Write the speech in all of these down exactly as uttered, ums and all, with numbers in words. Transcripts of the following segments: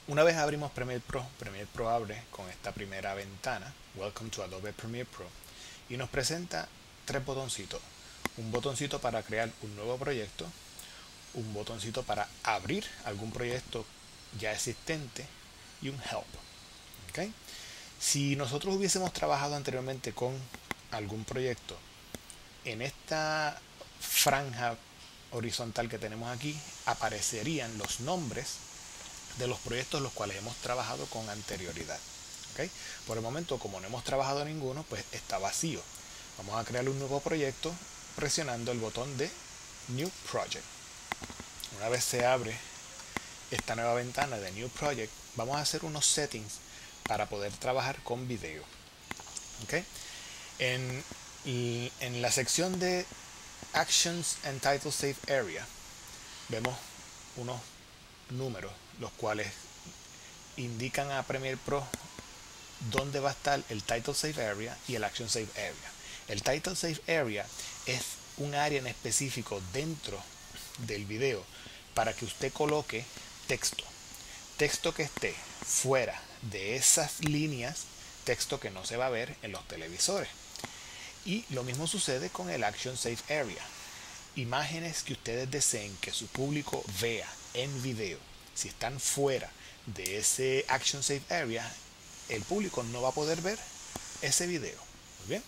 Una vez abrimos Premiere Pro, Premiere Pro abre con esta primera ventana, Welcome to Adobe Premiere Pro, y nos presenta tres botoncitos. Un botoncito para crear un nuevo proyecto, un botoncito para abrir algún proyecto ya existente y un Help. ¿Okay? Si nosotros hubiésemos trabajado anteriormente con algún proyecto, en esta franja horizontal que tenemos aquí aparecerían los nombres de los proyectos los cuales hemos trabajado con anterioridad. ¿Okay? Por el momento, como no hemos trabajado ninguno, pues está vacío. Vamos a crear un nuevo proyecto presionando el botón de New Project. Una vez se abre esta nueva ventana de New Project, vamos a hacer unos settings para poder trabajar con video. ¿Okay? En, en la sección de Actions and Title Save Area vemos unos números los cuales indican a Premiere Pro dónde va a estar el Title Save Area y el Action Save Area. El Title Save Area es un área en específico dentro del video para que usted coloque texto. Texto que esté fuera de esas líneas, texto que no se va a ver en los televisores. Y lo mismo sucede con el Action Save Area. Imágenes que ustedes deseen que su público vea en video, si están fuera de ese Action Save Area, el público no va a poder ver ese video. Muy bien.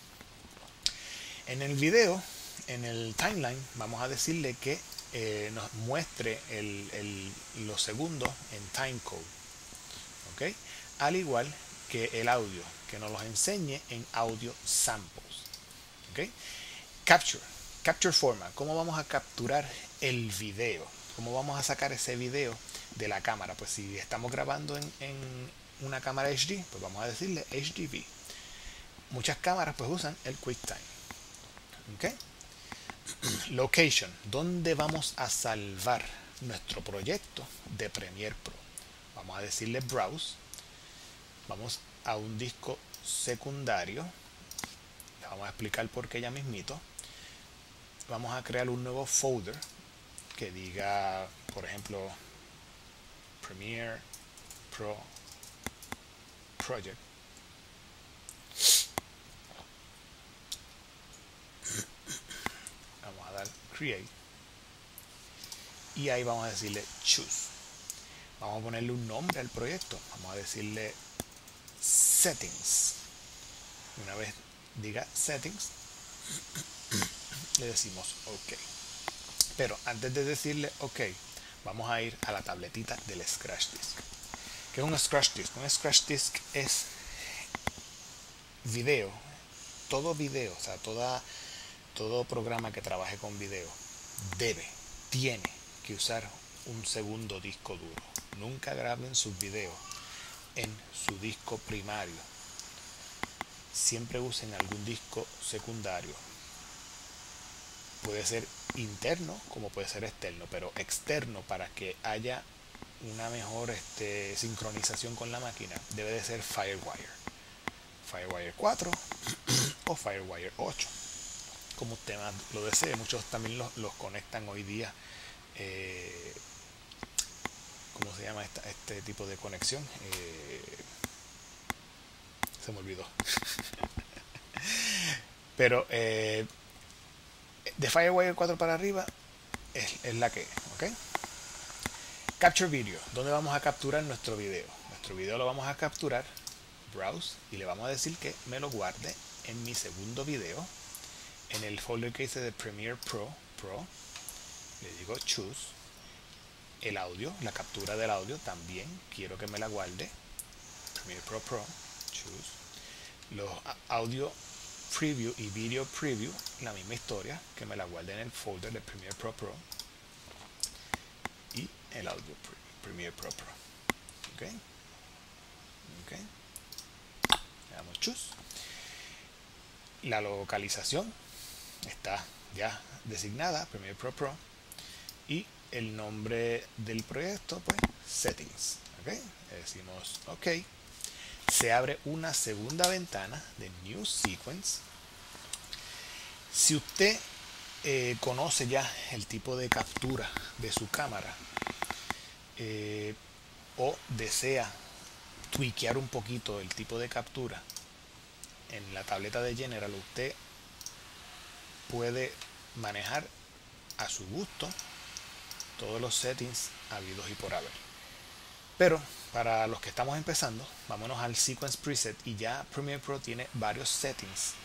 En el video, en el timeline, vamos a decirle que eh, nos muestre el, el, los segundos en timecode. ¿Okay? Al igual que el audio, que nos los enseñe en audio samples. ¿Okay? Capture. Capture format. ¿Cómo vamos a capturar el video? ¿Cómo vamos a sacar ese video de la cámara? Pues si estamos grabando en, en una cámara H D, pues vamos a decirle H D V. Muchas cámaras pues usan el QuickTime. ¿Okay? Location. ¿Dónde vamos a salvar nuestro proyecto de Premiere Pro? Vamos a decirle Browse. Vamos a un disco secundario. Le vamos a explicar por qué ya mismito. Vamos a crear un nuevo folder que diga, por ejemplo, Premiere Pro Project. Vamos a dar Create. Y ahí vamos a decirle Choose. Vamos a ponerle un nombre al proyecto. Vamos a decirle Settings. Una vez diga Settings, le decimos OK. Pero antes de decirle OK, vamos a ir a la tabletita del Scratch Disk. ¿Qué es un Scratch Disk? Un Scratch Disk es video. Todo video, o sea, toda, todo programa que trabaje con video debe, tiene que usar un segundo disco duro. Nunca graben sus videos en su disco primario. Siempre usen algún disco secundario. Puede ser interno como puede ser externo, pero externo para que haya una mejor este, sincronización con la máquina debe de ser Firewire. Firewire cuatro o Firewire ocho, como usted más lo desee. Muchos también los, los conectan hoy día. Eh, ¿Cómo se llama esta, este tipo de conexión? Eh, se me olvidó. Pero eh, de Firewire cuatro para arriba es, es la que es. ¿Okay? Capture Video. ¿Dónde vamos a capturar nuestro video? Nuestro video lo vamos a capturar. Browse. Y le vamos a decir que me lo guarde en mi segundo video. En el folder que hice de Premiere Pro. Pro. Le digo Choose. El audio, la captura del audio también quiero que me la guarde. Premiere Pro Pro. Choose. Los audio preview y video preview, la misma historia, que me la guarde en el folder de Premiere Pro Pro. Y el audio Premiere Pro Pro. Ok. Ok. Le damos Choose. La localización está ya designada, Premiere Pro Pro. Y el nombre del proyecto, pues Settings. ¿Okay? Le decimos OK. Se abre una segunda ventana de New Sequence. Si usted eh, conoce ya el tipo de captura de su cámara, eh, o desea tweakear un poquito el tipo de captura en la tableta de General, usted puede manejar a su gusto todos los settings habidos y por haber. Pero para los que estamos empezando, vámonos al Sequence Preset, y ya Premiere Pro tiene varios settings.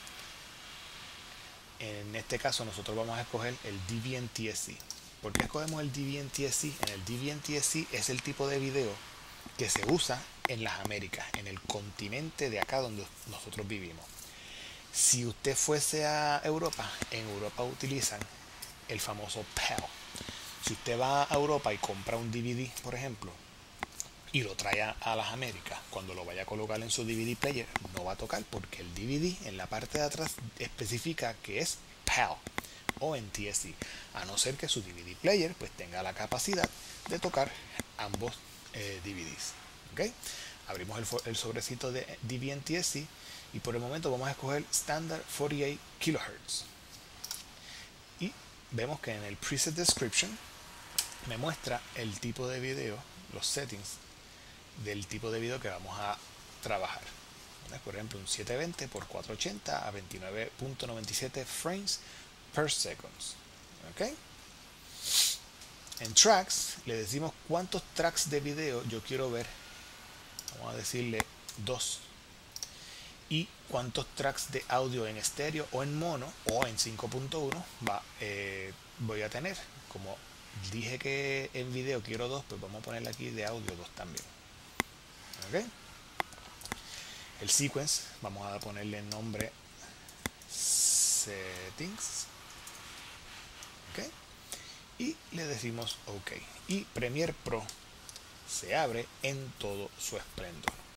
En este caso nosotros vamos a escoger el DVN-T S C. ¿Por qué escogemos el DVN-T S C? En el DVN-T S C es el tipo de video que se usa en las Américas, en el continente de acá donde nosotros vivimos. Si usted fuese a Europa, en Europa utilizan el famoso PAL. Si usted va a Europa y compra un D V D, por ejemplo, y lo trae a las Américas, cuando lo vaya a colocar en su D V D player, no va a tocar, porque el D V D en la parte de atrás especifica que es PAL o en T S C, a no ser que su D V D player pues tenga la capacidad de tocar ambos eh, D V Ds. ¿Okay? Abrimos el, el sobrecito de DVN-T S C y por el momento vamos a escoger Standard cuarenta y ocho kilohertz, y vemos que en el Preset Description me muestra el tipo de video, los settings del tipo de video que vamos a trabajar. Por ejemplo, un setecientos veinte por cuatrocientos ochenta a veintinueve punto noventa y siete frames per second. ¿Okay? En tracks le decimos cuántos tracks de video yo quiero ver. Vamos a decirle dos. Y cuántos tracks de audio en estéreo o en mono o en cinco punto uno va, eh, voy a tener. Como dije que en video quiero dos, pues vamos a ponerle aquí de audio dos también. ¿Okay? El sequence, vamos a ponerle nombre settings. ¿Okay? Y le decimos OK. Y Premiere Pro se abre en todo su esplendor.